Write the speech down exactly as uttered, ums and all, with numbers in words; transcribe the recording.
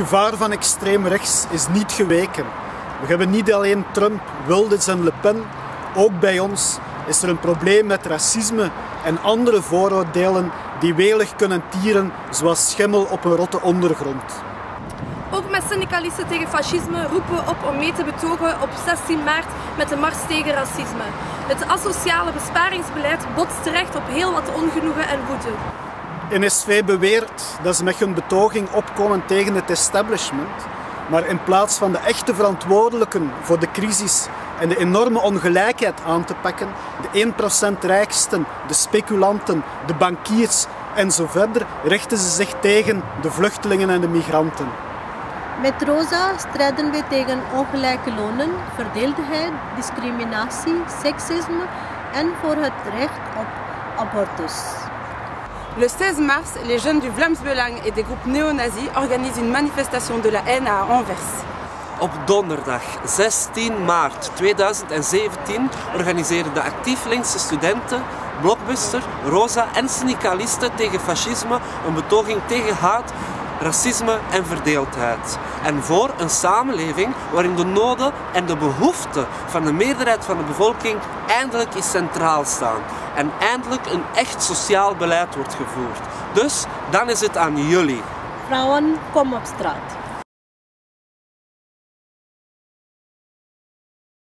gevaar van extreem rechts is niet geweken. We hebben niet alleen Trump, Wilders en Le Pen. Ook bij ons is er een probleem met racisme en andere vooroordelen die welig kunnen tieren zoals schimmel op een rotte ondergrond. Ook met syndicalisten tegen fascisme roepen we op om mee te betogen op zestien maart met de Mars tegen racisme. Het asociale besparingsbeleid botst terecht op heel wat ongenoegen en woede. N S V beweert dat ze met hun betoging opkomen tegen het establishment, maar in plaats van de echte verantwoordelijken voor de crisis en de enorme ongelijkheid aan te pakken, de één procent rijksten, de speculanten, de bankiers en zo verder, richten ze zich tegen de vluchtelingen en de migranten. Met Rosa strijden we tegen ongelijke lonen, verdeeldheid, discriminatie, seksisme en voor het recht op abortus. Le seize mars, les jeunes du Vlaams Belang et des groupes néo-nazis organisent une manifestation de la haine à Anvers. Op donderdag zestien maart tweeduizend zeventien organiseren de actief linkse studenten, Blockbuster, Rosa en syndicalisten tegen fascisme een betoging tegen haat, racisme en verdeeldheid. En voor een samenleving waarin de noden en de behoeften van de meerderheid van de bevolking eindelijk is centraal staan. En eindelijk een echt sociaal beleid wordt gevoerd. Dus dan is het aan jullie. Vrouwen, kom op straat.